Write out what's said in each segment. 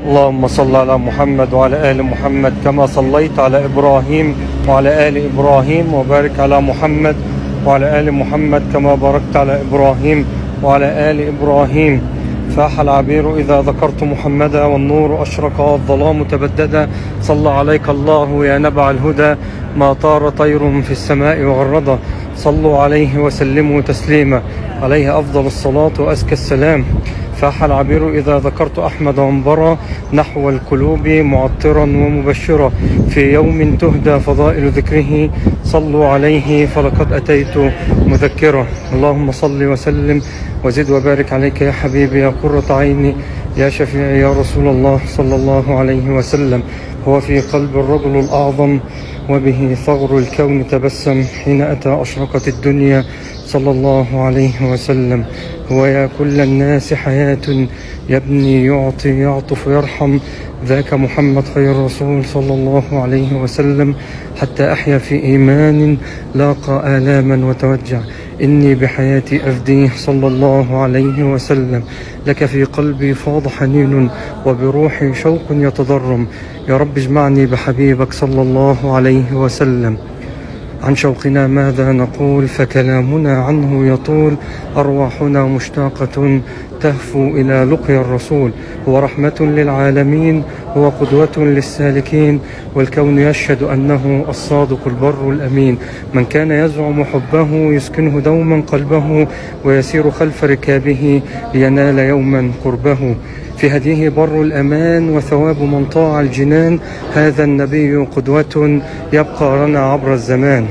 اللهم صل على محمد وعلى آل محمد كما صليت على إبراهيم وعلى آل إبراهيم، وبارك على محمد وعلى آل محمد كما باركت على إبراهيم وعلى آل إبراهيم. فاح العبير إذا ذكرت محمدا، والنور أشرق والظلام تبددا. صلى عليك الله يا نبع الهدى، ما طار طير في السماء وغردا. صلوا عليه وسلموا تسليما، عليه أفضل الصلاة وأزكى السلام. فاح العبير إذا ذكرت أحمد وانبرا، نحو القلوب معطرا ومبشرا. في يوم تهدى فضائل ذكره، صلوا عليه فلقد أتيت مذكرا. اللهم صل وسلم وزد وبارك عليك يا حبيبي يا قرة عيني يا شفيعي يا رسول الله صلى الله عليه وسلم. هو في قلب الرجل الأعظم، وبه ثغر الكون تبسم. حين أتى أشرقت الدنيا صلى الله عليه وسلم. هو يا كل الناس حياة، يبني يعطي يعطف يرحم. ذاك محمد خير رسول صلى الله عليه وسلم، حتى أحيا في إيمان لاقى آلاما وتوجع. إني بحياتي أفديه صلى الله عليه وسلم. لك في قلبي فاض حنين، وبروحي شوق يتضرم. يا رب اجمعني بحبيبك صلى الله عليه وسلم. عن شوقنا ماذا نقول، فكلامنا عنه يطول. أرواحنا مشتاقة تهفو إلى لقيا الرسول. هو رحمة للعالمين، هو قدوة للسالكين، والكون يشهد أنه الصادق البر الأمين. من كان يزعم حبه يسكنه دوما قلبه، ويسير خلف ركابه لينال يوما قربه. في هديه بر الأمان، وثواب من طاع الجنان. هذا النبي قدوة يبقى لنا عبر الزمان.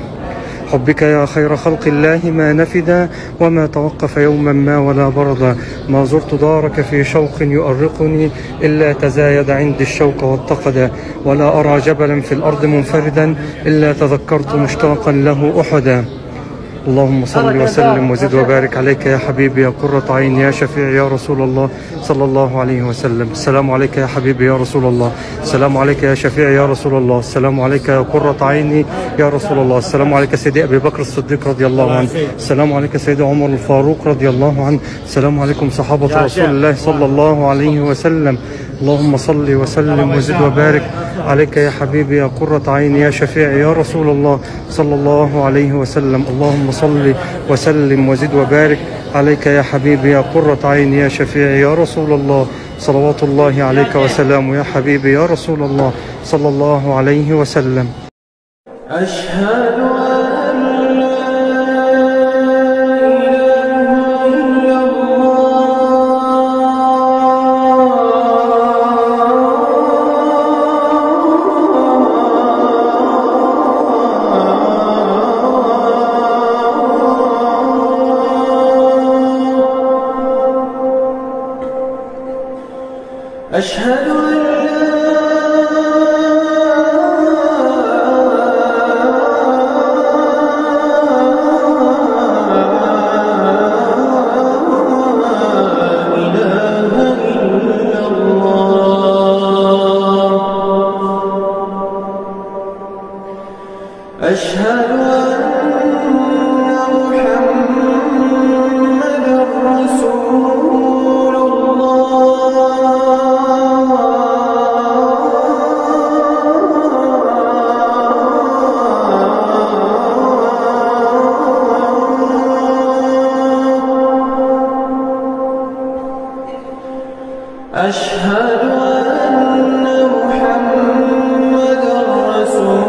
حبك يا خير خلق الله ما نفدا، وما توقف يوما ما ولا بردا. ما زرت دارك في شوق يؤرقني، إلا تزايد عندي الشوق واتقدا. ولا أرى جبلا في الأرض منفردا، إلا تذكرت مشتاقا له أحدا. اللهم صل وسلم وزد وبارك عليك يا حبيبي يا قرة عيني يا شفيعي يا رسول الله صلى الله عليه وسلم. السلام عليك يا حبيبي يا رسول الله، السلام عليك يا شفيعي يا رسول الله، السلام عليك يا قرة عيني يا رسول الله، السلام عليك سيدي أبي بكر الصديق رضي الله عنه، السلام عليك سيدي عمر الفاروق رضي الله عنه، السلام عليكم صحابة رسول الله صلى الله عليه وسلم. اللهم صل وسلم وزد وبارك عليك يا حبيبي يا قرة عيني يا شفيعي يا رسول الله صلى الله عليه وسلم. اللهم صل وسلم وزد وبارك عليك يا حبيبي يا قرة عيني يا شفيعي يا رسول الله. صلوات الله عليك وسلامه يا حبيبي يا رسول الله صلى الله عليه وسلم. أشهد أشهد أن أشهد أن محمدًا رسول الله. أشهد أن محمدًا رسول